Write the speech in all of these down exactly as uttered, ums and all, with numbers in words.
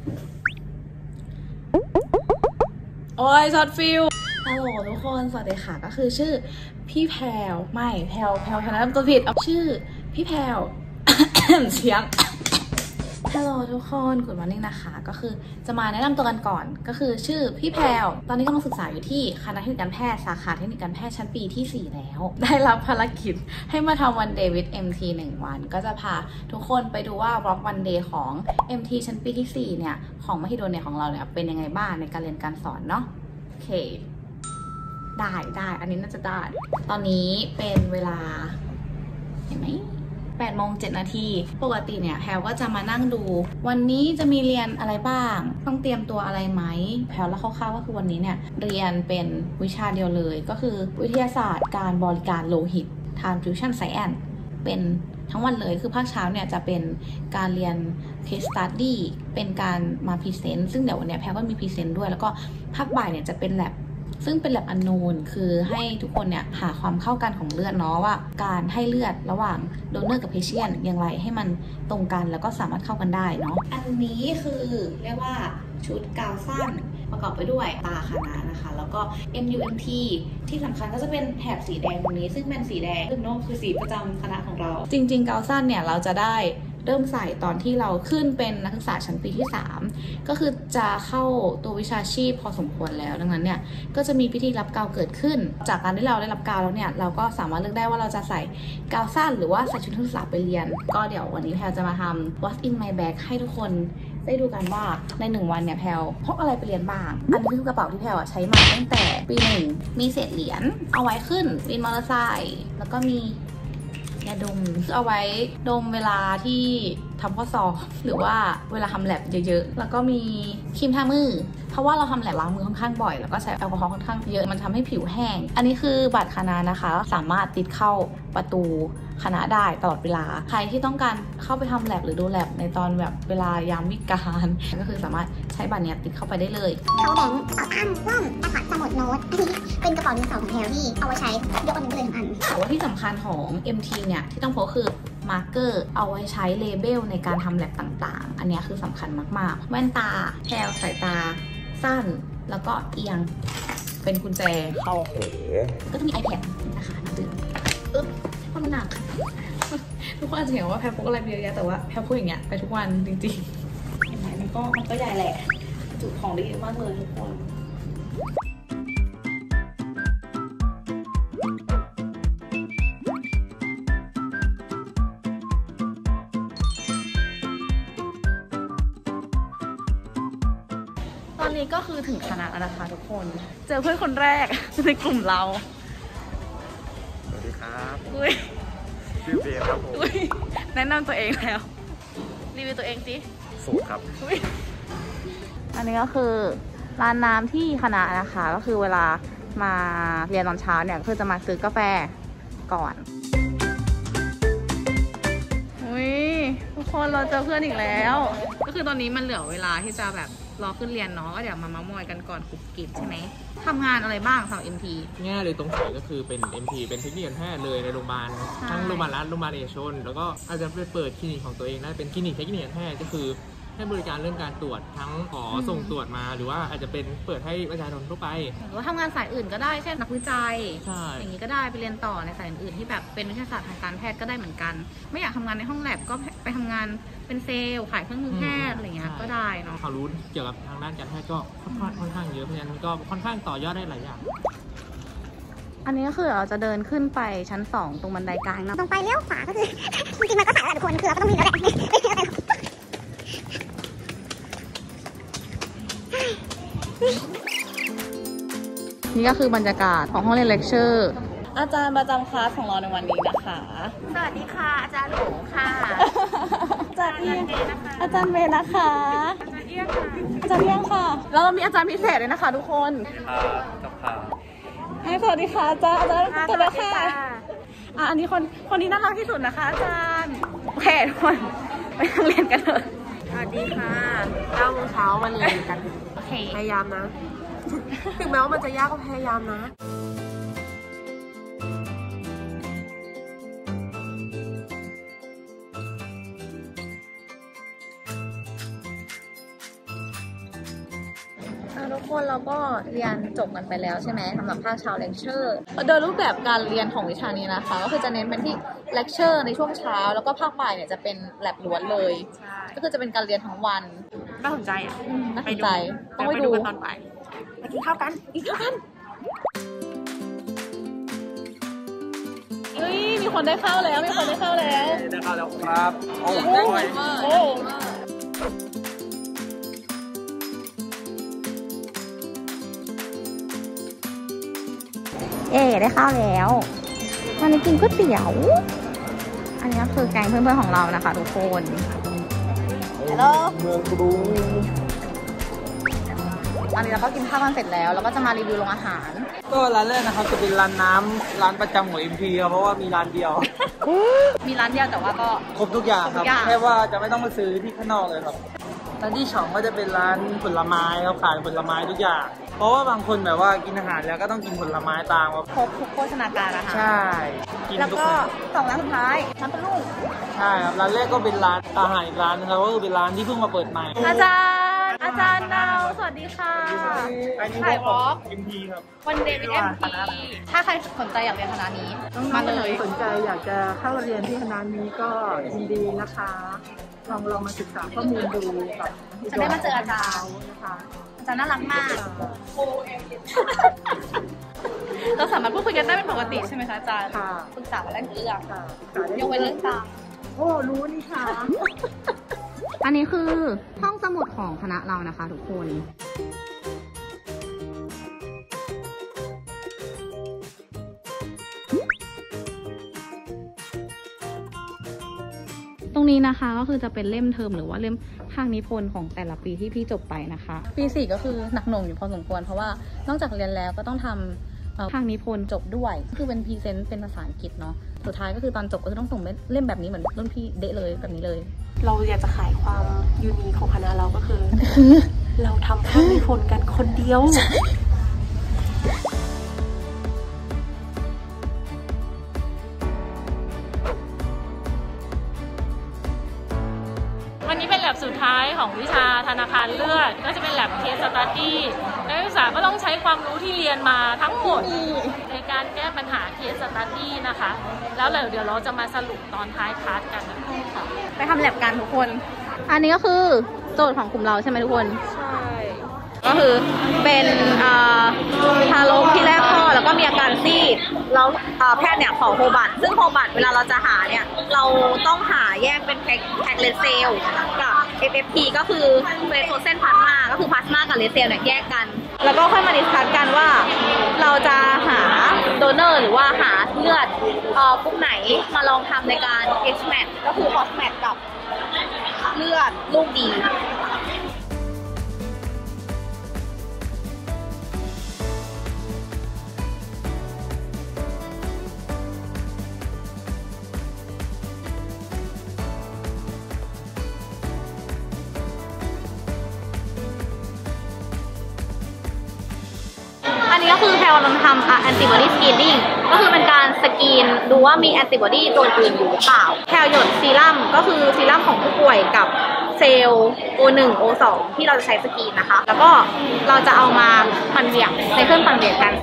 โอ้ยช็อตฟิลฮัลโหลทุกคนสวัสดีค่ะก็คือชื่อพี่แพลวไม่แพลวแพลวแพลวนะตัวผิดเอาชื่อพี่แพลว เสียงฮัลโหลทุกคนกุดมอร์นิ่งนะคะก็คือจะมาแนะนำตัวกันก่อนก็คือชื่อพี่แพลวตอนนี้กำลังศึกษาอยู่ที่คณะเทคนิคการแพทย์สาขาเทคนิคการแพทย์ชั้นปีที่สี่แล้วได้รับภารกิจให้มาทำวันเดย์วิด เอ็ม ที หนึ่งวันก็จะพาทุกคนไปดูว่าบล็อกวันเดย์ของ เอ็ม ที ชั้นปีที่สี่เนี่ยของมหิดลเนี่ยของเราเนี่ยเป็นยังไงบ้างในการเรียนการสอนเนาะโอเคได้ได้อันนี้น่าจะได้ตอนนี้เป็นเวลาเห็นไหมแปดโมงเจ็ดนาทีปกติเนี่ยแพลก็จะมานั่งดูวันนี้จะมีเรียนอะไรบ้างต้องเตรียมตัวอะไรไหมแพลแล้วคร่าวๆก็คือวันนี้เนี่ยเรียนเป็นวิชาเดียวเลยก็คือวิทยาศาสตร์การบริการโลหิต Transfusion Science เป็นทั้งวันเลยคือภาคเช้าเนี่ยจะเป็นการเรียน case study เป็นการมาพรีเซนต์ซึ่งเดี๋ยววันนี้แพลก็มีพรีเซนต์ด้วยแล้วก็ภาคบ่ายเนี่ยจะเป็น labซึ่งเป็น lab unknown คือให้ทุกคนเนี่ยหาความเข้ากันของเลือดเนาะว่าการให้เลือดระหว่าง donor กับ patient อย่างไรให้มันตรงกันแล้วก็สามารถเข้ากันได้เนาะอันนี้คือเรียกว่าชุดกาวสั้นประกอบไปด้วยตาคณะนะคะแล้วก็ เอ็ม ยู เอ็ม ที ที่สำคัญก็จะเป็นแถบสีแดงตรงนี้ซึ่งเป็นสีแดงซึ่งน้องคือสีประจำคณะของเราจริงๆกาวสั้นเนี่ยเราจะได้เริ่มใส่ตอนที่เราขึ้นเป็นนักศึกษาชั้นปีที่สามก็คือจะเข้าตัววิชาชีพพอสมควรแล้วดังนั้นเนี่ยก็จะมีพิธีรับกาวเกิดขึ้นจากการที่เราได้รับกาวแล้วเนี่ยเราก็สามารถเลือกได้ว่าเราจะใส่กาวสั้นหรือว่าใส่ชุดนักศึกษาไปเรียนก็เดี๋ยววันนี้แพลจะมาทำ What's in my bag ให้ทุกคนได้ดูกันว่าในหนึ่งวันเนี่ยแพลพกอะไรไปเรียนบ้างอันนี้คือกระเป๋าที่แพลใช้มาตั้งแต่ปีหนึ่งมีเศษเหรียญเอาไว้ขึ้นวินมอเตอร์ไซค์แล้วก็มียาดมเอาไว้ดมเวลาที่ทำข้อสอบหรือว่าเวลาทำแลบเยอะๆแล้วก็มีครีมทามือเพราะว่าเราทำแลบล้างมือค่อนข้างบ่อยแล้วก็ใช้แอลกอฮอล์ค่อนข้างเยอะมันทำให้ผิวแห้งอันนี้คือบัตรคณะนะคะสามารถติดเข้าประตูคณะได้ตลอดเวลาใครที่ต้องการเข้าไปทำแลบหรือดูแลบในตอนแบบเวลายามวิกาลก็คือสามารถใช้บัตรนี้ติดเข้าไปได้เลยเขาแบงค์กระเป๋าตั้งกล้องกระเป๋าสมุดโน้ตอันนี้เป็นกระเป๋าดินสอของแพลที่เอาไว้ใช้ยกอันนี้ไปเลยทั้งอันแต่ว่าที่สำคัญของ เอ็ม ที เนี่ยที่ต้องพกคือมาร์กเกอร์เอาไว้ใช้เลเบลในการทำแลบต่างๆอันนี้คือสำคัญมากๆแว่นตาแพลสายตาสั้นแล้วก็เอียงเป็นกุญแจเข้าหูก็จะมี iPad นะคะหนังสืออึ๊บเพราะมันหนักทุกคนอาจจะเห็นว่าแพลพกอะไรเยอะแยะแต่ว่าแพลพกอย่างเงี้ยไปทุกวันจริงๆเห็นไหมมันก็มันก็ใหญ่แหละจุของได้เยอะมากเลยทุกคนตอนนี้ก็คือถึงคณะแล้วนะคะทุกคนเจอเพื่อนคนแรกในกลุ่มเราสวัสดีครับอุ้ยชื่อเบนครับผมอุ้ยแนะนำตัวเองแล้วรีวิวตัวเองสิสูตรครับอุ้ยอันนี้ก็คือร้านน้ำที่คณะนะคะก็คือเวลามาเรียนตอนเช้าเนี่ยคือจะมาซื้อกาแฟก่อนอุ้ยทุกคนเราเจอเพื่อนอีกแล้วก็คือตอนนี้มันเหลือเวลาที่จะแบบรอขึ้นเรียนเนาะก็เดี๋ยวมาเม้ามอยกันก่อนคุกกิบใช่ไหมทำงานอะไรบ้างสำหรับ เอ็ม ทีง่ายเลยตรงสายก็คือเป็น เอ็ม ที เป็นเทคนิคการแพทย์เลยในโรงพยาบาลทั้งโรงพยาบาลรัฐโรงพยาบาลเอกชนแล้วก็อาจจะไปเปิดคลินิกของตัวเองได้เป็นคลินิกเทคนิคการแพทย์ก็คือให้บริการเรื่องการตรวจทั้งขอส่งตรวจมาหรือว่าอาจจะเป็นเปิดให้ประชาชนทั่วไปหรือว่าทำงานสายอื่นก็ได้เช่นนักวิจัยอย่างนี้ก็ได้ไปเรียนต่อในสายอื่นที่แบบเป็นวิทยาศาสตร์ทางการแพทย์ก็ได้เหมือนกันไม่อยากทำงานในห้องแลบก็ไปทำงานเป็นเซลล์ขายเครื่องมือแพทย์อะไรเงี้ยก็ได้เนาะความรู้เกี่ยวกับทางด้านการแพทย์ก็ค่อนข้างเยอะเพราะฉะนั้นก็ค่อนข้างต่อยอดได้หลายอย่างอันนี้ก็คือเราจะเดินขึ้นไปชั้นสองตรงบันไดกลางนะตรงไปเลี้ยวขวาก็คือจริงๆมันก็สายแหละทุกคนคือเราก็ต้องมีแล้วแหละนี่ก็คือบรรยากาศของห้องเรียนเลคเชอร์อาจารย์ประจำคลาสของเราในวันนี้นะคะสวัสดีค่ะอาจารย์หลงค่ะอาจารย์เอียงอาจารย์เมย์นะคะอาจารย์เอียงค่ะอาจารย์เอียงค่ะแล้วเรามีอาจารย์พิเศษด้วยนะคะทุกคนกับค่ะสวัสดีค่ะอาจารย์อาจารย์สวัสดีค่ะอ่ะอันนี้คนคนนี้น่ารักที่สุดนะคะอาจารย์โอเคทุกคนไปนั่งเรียนกันเถอะสวัสดีค่ะเก้าโมงเช้ามาเรียนกันโอเคพยายามนะถึงแม้ว่ามันจะยากก็พยายามนะทุกคนเราก็เรียนจบกันไปแล้วใช่ไหมสำหรับภาคเช้าเลคเชอร์โดยรูปแบบการเรียนของวิชานี้นะคะก็คือจะเน้นเป็นที่เลคเชอร์ในช่วงเช้าแล้วก็ภาคบ่ายเนี่ยจะเป็นแลบล้วนเลยก็คือจะเป็นการเรียนทั้งวันน่าสนใจอ่ะน่าสนใจต้องไปดูกันตอนบ่ายไปกินข้าวกันกินข้าวกันเฮ้ยมีคนได้ข้าวแล้วมีคนได้ข้าวแล้วได้ข้าวแล้วครับโอ้โหโอ้เอ๊ได้ข้าวแล้ววันนี้กินก๋วยเตี๋ยวอันนี้คือแกงเพื่อนๆของเรานะคะทุกคนฮัลโหลเมืองกรุงอันนี้เราก็กินข้าวกันเสร็จแล้วแล้วก็จะมารีวิวโรงอาหารก็ร้านแรกนะครับจะเป็นร้านน้ำร้านประจำของ เอ็ม พี ครับเพราะว่ามีร้านเดียวมีร้านเดียวแต่ว่าก็ครบทุกอย่างครับแค่ว่าจะไม่ต้องมาซื้อที่ข้างนอกเลยครับร้านที่สองก็จะเป็นร้านผลไม้ครับขายผลไม้ทุกอย่างเพราะว่าบางคนแบบว่ากินอาหารแล้วก็ต้องกินผลไม้ตามครบทุกโภชนาการนะคะใช่แล้วก็สองร้านสุดท้ายร้านปลาลูกใช่ครับร้านแรกก็เป็นร้านอาหารอีกร้านนะครับก็คือเป็นร้านที่เพิ่งมาเปิดใหม่อาจารย์อาจารย์ดาวสวัสดีค่ะถ่ายวอล์กเอ็ม พี ครับวันเดย์เป็น เอ็ม พี ถ้าใครสนใจอยากเรียนคณะนี้มาเลยสนใจอยากจะเข้าเรียนที่คณะนี้ก็ยินดีนะคะลองลองมาศึกษาข้อมูลดูแบบจะได้มาเจออาจารย์นะคะอาจารย์น่ารักมากเราสามารถพูดคุยกันได้เป็นปกติใช่ไหมคะอาจารย์ปรึกษากันได้ทุกเรื่องยกเว้นเรื่องตาโอ้รู้นี่ค่ะอันนี้คือห้องสมุดของคณะเรานะคะทุกคนตรงนี้นะคะก็คือจะเป็นเล่มเทอมหรือว่าเล่มภาคนิพนธ์ของแต่ละปีที่พี่จบไปนะคะปีสี่ก็คือหนักหน่วงอยู่พอสมควรเพราะว่านอกจากเรียนแล้วก็ต้องทำภาคนิพนธ์จบด้วยคือเป็นพรีเซนต์เป็นภาษาอังกฤษเนาะสุดท้ายก็คือตอนจบก็คือต้องส่งเล่มแบบนี้เหมือนรุ่นพี่เดะเลยแบบนี้เลยเราอยากจะขายความยูนิคของคณะเราก็คือเราทำภาคนิพนธ์กันคนเดียววันนี้เป็นแลบสุดท้ายของวิชาธนาคารเลือดก็จะเป็นแลบเคสสตัดดี้นักศึกษาก็ต้องใช้ความรู้ที่เรียนมาทั้งหมดในการแก้ปัญหาเคสสตัดดี้นะคะแล้วเดี๋ยวเราจะมาสรุปตอนท้ายคลาสกันนะคะไปทำแลบกันทุกคนอันนี้ก็คือโจทย์ของกลุ่มเราใช่ไหมทุกคนใช่ก็คือเป็นทารกที่แรกคลอดแล้วก็มีอาการซีดแล้วแพทย์เนี่ยขอโฮบัตซึ่งโฮบัตเวลาเราจะหาเนี่ยเราต้องหาแยกเป็นแพ็กเลสเซลกับ เอฟ เอฟ พี ก็คือเฟโทเซนพลาสมาก็คือพลาสมากับเลสเซลเนี่ยแยกกันแล้วก็ค่อยมาดิสคัสกันว่าเราจะหาโดเนอร์หรือว่าหาเลือดกลุ่มไหนมาลองทำในการ H match ก็คือ cross match กับเลือดลูกดีอันนี้ก็คือแพลวลองทำ antibody screening ก็คือเป็นการสกรีนดูว่ามี antibody ตัวอื่นอยู่หรือเปล่าแพลวหยดซีรั่มก็คือซีรั่มของผู้ป่วยกับเซลล์ โอ หนึ่ง โอ สอง ที่เราจะใช้สกรีนนะคะแล้วก็เราจะเอามาปั่นเหวี่ยงในเครื่องปั่นเหวี่ยงกัน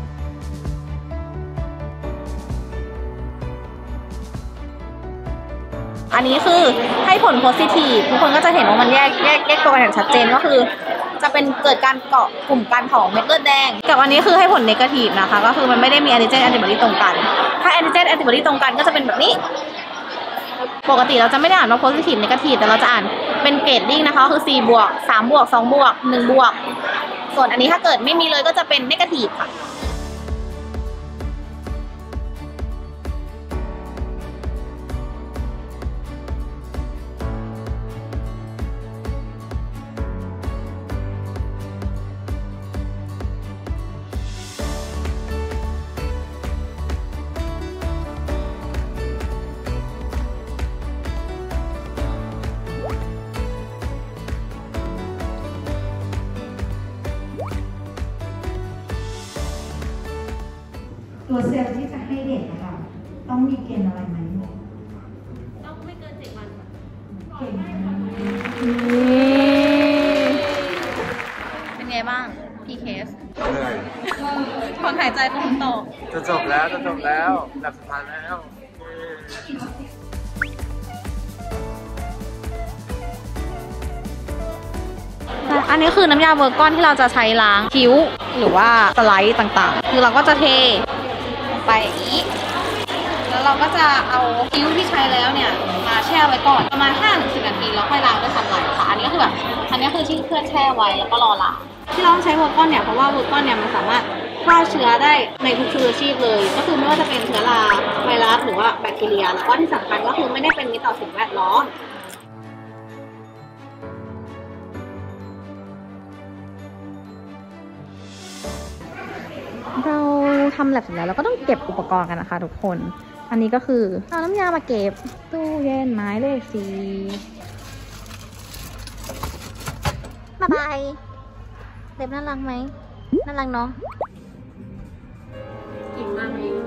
อันนี้คือให้ผล positive ทุกคนก็จะเห็นว่ามันแยกแยกแยกตัวกันอย่างชัดเจนก็คือจะเป็นเกิดการเกาะกลุ่มกันของเม็ดเลือดแดงกับอันนี้คือให้ผล negative นะคะก็คือมันไม่ได้มี antigen antibody ตรงกันถ้า antigen antibody ตรงกันก็จะเป็นแบบนี้ปกติเราจะไม่ได้อ่านว่า positive negative แต่เราจะอ่านเป็นเกรดดิ้งนะคะคือสี่บวกสามบวกสองบวกหนึ่งบวกส่วนอันนี้ถ้าเกิดไม่มีเลยก็จะเป็น negative ค่ะตัวเซลล์ที่จะให้เด็กนะคะต้องมีเกณฑ์อะไรไหมต้องไม่เกินเจ็ดวันเก่งเป็นไงบ้างพี่เคสเลยคนหายใจคงตกจะจบแล้วจะจบแล้วหลับสุดท้ายแล้วอันนี้คือน้ำยาเวอร์กอนที่เราจะใช้ล้างคิ้วหรือว่าสไลด์ต่างๆคือเราก็จะเทไปอย่างนี้แล้วเราก็จะเอาคิ้วที่ใช้แล้วเนี่ยมาแช่ไว้ก่อนประมาณ ห้าถึงสิบ นาทีแล้วค่อยล้างด้วยซันไลท์ค่ะอันนี้ก็คือแบบอันนี้คือที่เพื่อนแช่ไว้แล้วก็รอล้างที่เราต้องใช้เวอร์กอนเนี่ยเพราะว่าเวอร์กอนเนี่ยมันสามารถฆ่าเชื้อได้ในทุกเชื้อชีพเลยก็คือไม่ว่าจะเป็นเชื้อราไวรัสหรือว่าแบคทีเรียแล้วก็ที่สำคัญก็คือไม่ได้เป็นมิตรต่อสิ่งแวดล้อมเราทำแลบเสร็จแล้วเราก็ต้องเก็บอุปกรณ์กันนะคะทุกคนอันนี้ก็คือเอาน้ำยามาเก็บตู้เย็นไม้เลขสี่บ๊ายบายเล็บน่ารักไหมน่ารักเนาะเก่งมากเลย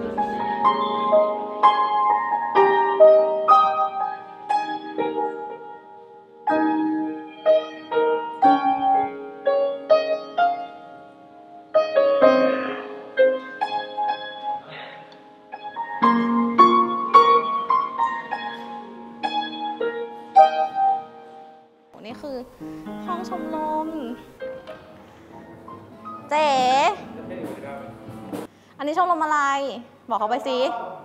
นี่คือห้องชมรมเจ๊อันนี้ชมรมอะไรบอกเขาไปสิ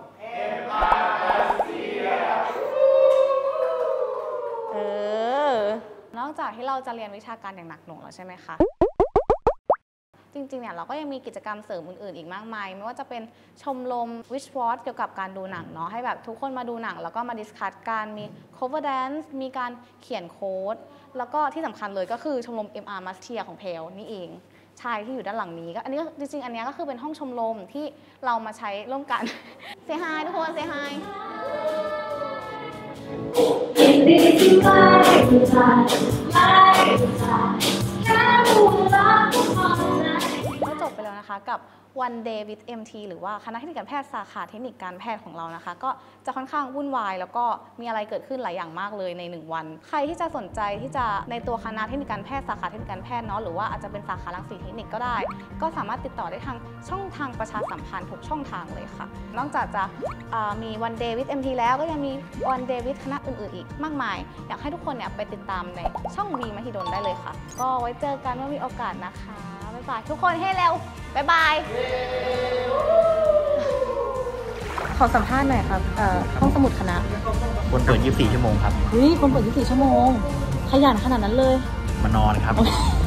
เออนอกจากที่เราจะเรียนวิชาการอย่างหนักหน่วงแล้วใช่ไหมคะจริงๆเนี่ยเราก็ยังมีกิจกรรมเสริมอื่นๆอีกมากมายไม่ว่าจะเป็นชมรม Wish Watch เกี่ยวกับการดูหนังเนาะให้แบบทุกคนมาดูหนังแล้วก็มาดิสคัสกันมี cover dance มีการเขียนโค้ดแล้วก็ที่สำคัญเลยก็คือชมรม เอ็ม อาร์ Master ของเพลนี่เองใช่ที่อยู่ด้านหลังนี้ก็อันนี้จริงๆอันนี้ก็คือเป็นห้องชมรมที่เรามาใช้ร่วมกัน Say hi ทุกคน Say hiก็จบไปแล้วนะคะกับ One Day with เอ็ม ที หรือว่าคณะเทคนิคการแพทย์สาขาเทคนิคการแพทย์ของเรานะคะก็จะค่อนข้างวุ่นวายแล้วก็มีอะไรเกิดขึ้นหลายอย่างมากเลยในหนึ่งวันใครที่จะสนใจที่จะในตัวคณะเทคนิคการแพทย์สาขาเทคนิคการแพทย์เนาะหรือว่าอาจจะเป็นสาขารังสีเทคนิคก็ได้ก็สามารถติดต่อได้ทางช่องทางประชาสัมพันธ์ทุกช่องทางเลยค่ะนอกจากจะมี One Day with เอ็ม ที แล้วก็ยังมี One Day with คณะอื่นๆอีกมากมายอยากให้ทุกคนเนี่ยไปติดตามในช่อง วี มหิดลได้เลยค่ะก็ไว้เจอกันเมื่อมีโอกาสนะคะบ๊ายบายทุกคนให้เร็วบ๊ายบายขอสัมภาษณ์หน่อยครับห้องสมุดคณะคนเปิดยี่สิบสี่ชั่วโมงครับเฮ้ยคนเปิดยี่สิบสี่ชั่วโมงขยันขนาดนั้นเลยมานอนครับ